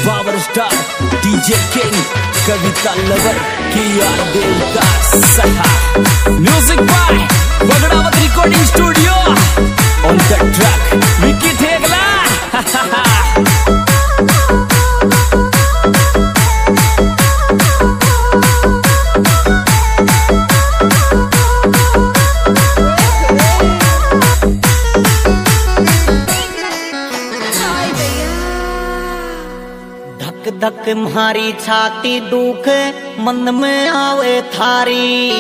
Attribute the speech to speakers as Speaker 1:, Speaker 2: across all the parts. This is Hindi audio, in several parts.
Speaker 1: Power star DJ king Kavita lover KR देवता सहा music by Bagdawat recording studio on the track Vicky Thegla.
Speaker 2: धक म्हारी छाती दुख मन में आवे थारी,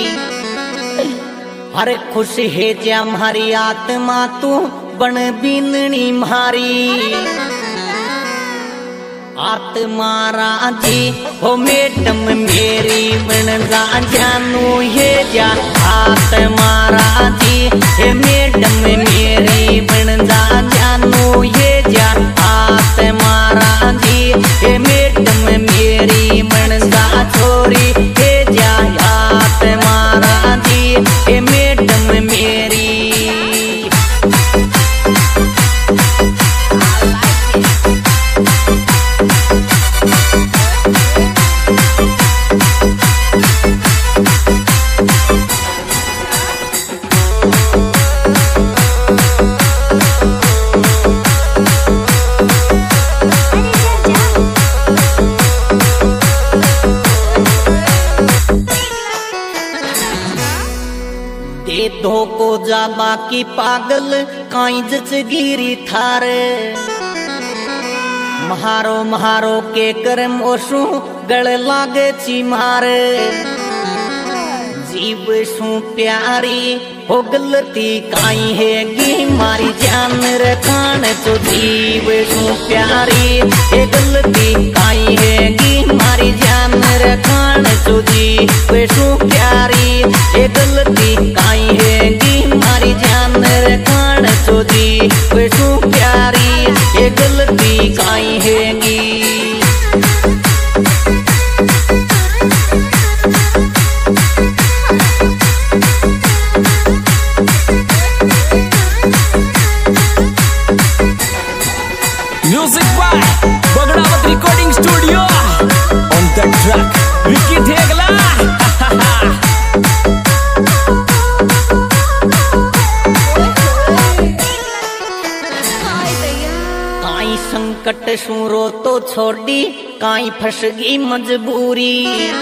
Speaker 2: हर खुश है जा म्हारी आत्मा तू बन बीननी म्हारी। आत्मा राजी हो मैडम मेरी बन जा जानू है जा। आत्मा राजी है मैडम मेरी बन जा जानू है जा। आत्मा राजी है मैडम मेरी बन जा छोरी है जा। आत्मा राजी है मैडम मेरी। धोको जा बाकी पागल काई जचगिरी थारे। महारो महारो के करम ओसु गल लागे ची मारे। जीव सु प्यारी हो गलती काई हैगी मारी जान रखान तो। जीव सु प्यारी है गलती काई हैगी मारी जान रखान तो। जीव सु प्यारी है गलती काई हैगी मारी जान रखान तो। जीव सु प्यारी है गलती काई हैगी।
Speaker 1: Music by Bagdawat recording studio on the track Vicky Thegla.
Speaker 2: काई संकट सुरो तो छोड़ी काई फसगी मजबूरी।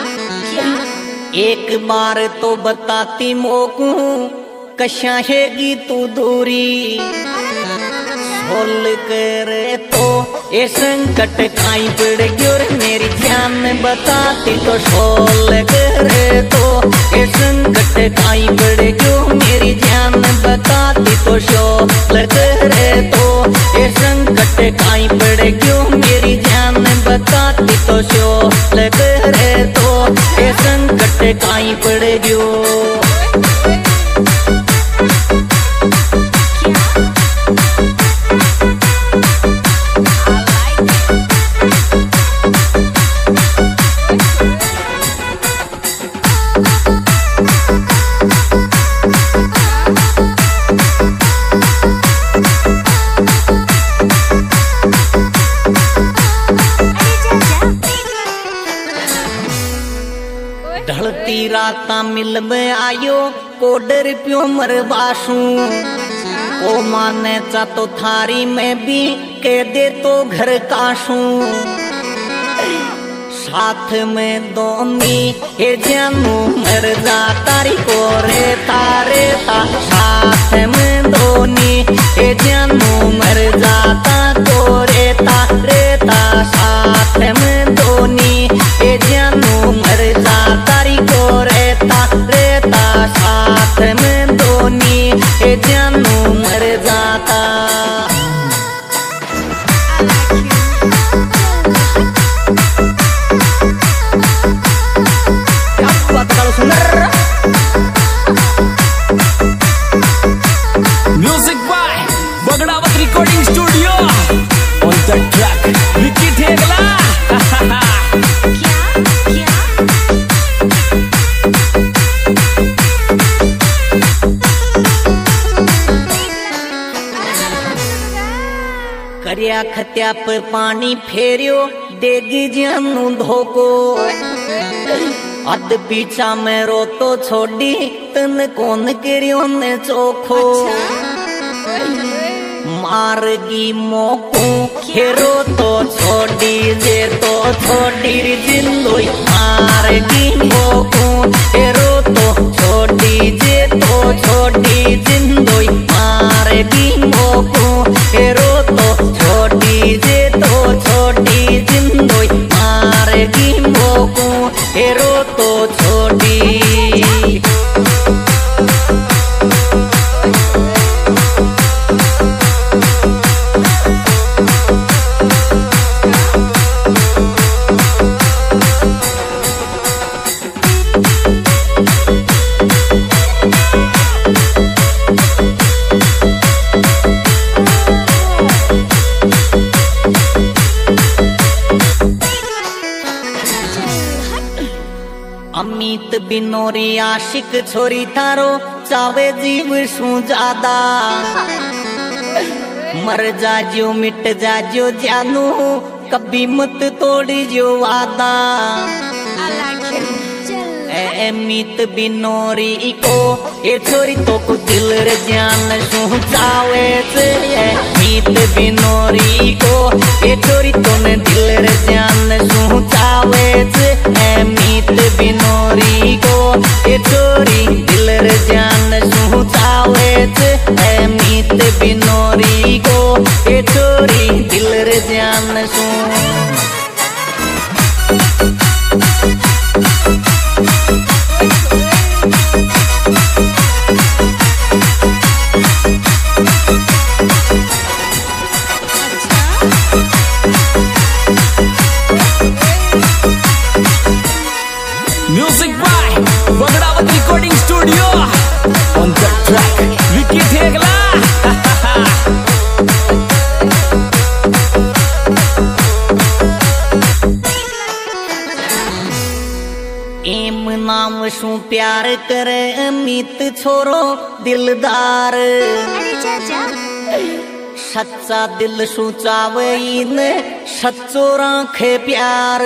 Speaker 2: एक बार तो बताती मोकू कशा हैगी तू दूरी। खोल कर तो ये संकट काई पड़ गयो मेरी जान बताती तो। खोल कर तो ये संकट काई पड़ गयो मेरी जान बताती तो। खोल कर तो ये संकट काई पड़ गयो मेरी जान बताती तो। खोल कर तो ये संकट काई पड़ गयो। ढलती राता मिल में आयो कोडर प्यो मरवासू। ओ माने चा तो थारी में भी कह दे तो घर काशू। साथ में दोनी हे जानू मर जा तारी को रे तारे ता। साथ में दोनी हे जानू मर जाता को रे ता रे ता। साथ में दोनी हे जानू मर जाता को रहता रहता। साथ में दोनी हे जानू मर जाता। क्या बात करो सुंदर।
Speaker 1: Music by Bagdawat recording studio on the track Vicky Thegla.
Speaker 2: करिया खत त्या पर पानी फेरियो देगी जानू धोको अद पीछा में रो तो छोड़ी तन कौन करियो ने चोखो मारगी मोको हेरो तो छोड़ी जे तो छोड़ी जिंदोई मारगी मोको हेरो तो छोड़ी जे तो छोड़ी जिंदोई मारगी मोको हेरो तो छोड़ी जे तो छोड़ी जिंदोई मारगी मोको हेरो तो छोड़ी अमित बिनोरी आशिक छोरी थारो चावे जीव सु ज्यादा मर जाजो मिट जाजो जानू कभी मत तोड़ी जो वादा अमित बिनोरी को ये छोरी तो को दिल रे जान सु चावे से अमित बिनोरी को ये छोरी तो ने दिल रे जान सु चावे से अमित बिनोरी को ये छोरी दिल रे जान सु चावे से अमित बिनोरी को ये छोरी दिल रे जान सु
Speaker 1: Music by Bagdawat Recording Studio. On the track, Vicky Thegla.
Speaker 2: एम नाम सु प्यार करे अमित छोरो दिलदार सच्चा दिल सु चावे ने सच्चो राखे प्यार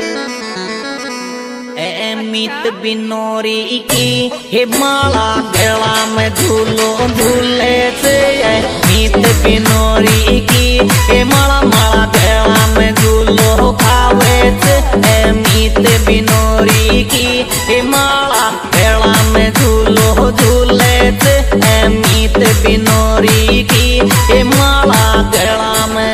Speaker 2: अमित बिनोरी की हे माला गला में झूलो झूले से अमित बिनोरी की हे माला माला गला में झूलो खावे से अमित बिनोरी की हे माला गला में झूलो झूले से अमित बिनोरी की हे माला गला में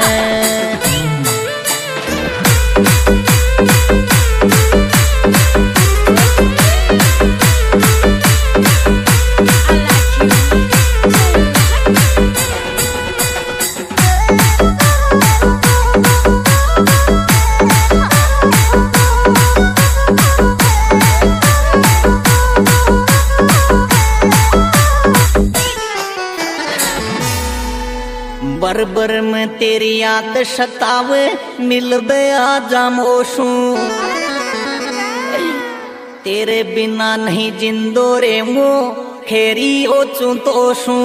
Speaker 2: बरबर में तेरी याद सतावे मिल गया जामोशू तेरे बिना नहीं जिंदो रे वो खेरी ओचू तोशू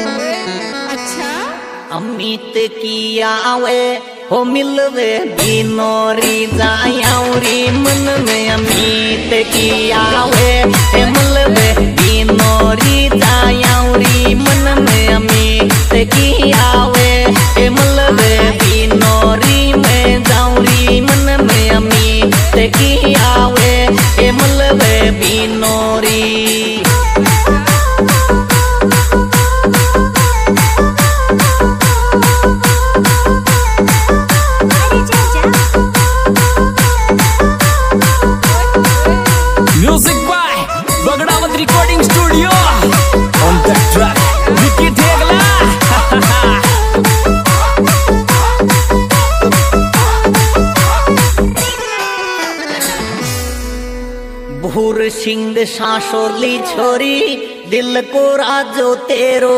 Speaker 2: अमित की आवे हो मिलवे बिनोरी जायाउरी मन में अमित की आवे हे मिलवे बिनोरी जायाउरी मन में अमित की आवे हे मिलवे बिनोरी में जाऊरी मन में अमित की आवे हे मिलवे Binori
Speaker 1: Music by Bagdawat Recording Studio. On the track, Vicky Thegla.
Speaker 2: भूर सिंह सासोली छोरी दिल को राजो तेरो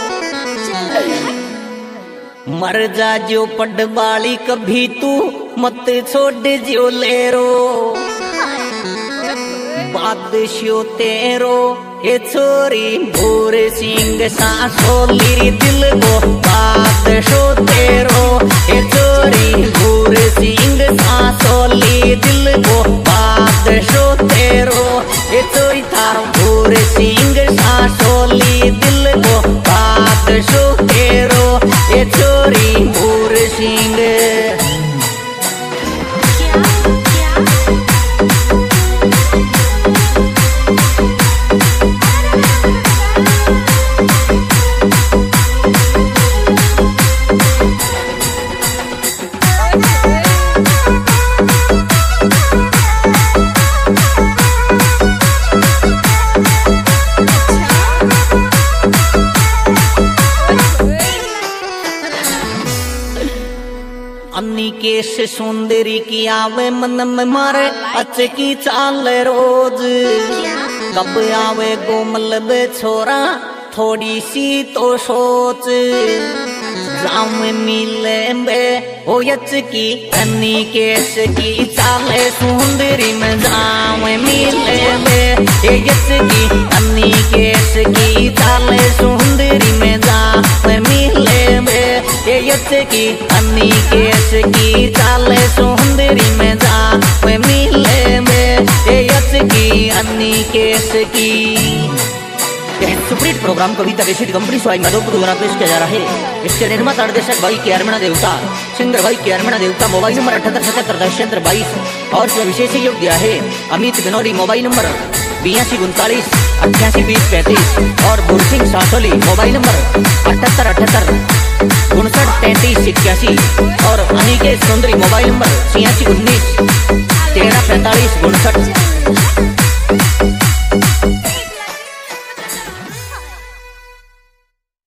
Speaker 2: मर जा जो पडवाली कभी तू मत छोड़ जो लेरो बादशाह तेरो ये छोरी भूर सिंह सासोली रे दिल को बादशाह तेरो ये छोरी भूर सिंह सासोली दिल को बादशाह तेरो ये छोरी थारो भूर सिंह सासोली दिल को बादशाह तेरो ये छोरी भूर सिंह। अन्नी केश सुंदरी की आवे मन में मारे अचकी चाल रोज कब आवे कोमल बे छोरा थोड़ी सी तो सोच जाम मिले बे ओ यचकी अन्नी केश की चाल सुंदरी में जाम मिले बे ये यचकी अन्नी केश की चाल सुंदरी में जाम मिले बे ये यचकी अन्नी केश की चाल सुंदरी में जा वे मिले में ये यचकी अन्नी केश की। यह सुप्रीत प्रोग्राम कविता बेसिड कंपनी स्वाई माधोपुर द्वारा पेश किया जा रहा है। इसके निर्माता निर्देशक भाई के अरमणा देवता, सिंगर भाई के अरमणा देवता। मोबाइल नंबर 7877 22 और इसमें विशेष सहयोग दिया है अमित बिनोरी। मोबाइल नंबर 82 39 88 20 35 और बुरसिंह सासोली। मोबाइल नंबर 78 59 33 81 और अनिकेश सुंदरी। Mobile number 86 19 13 45 59।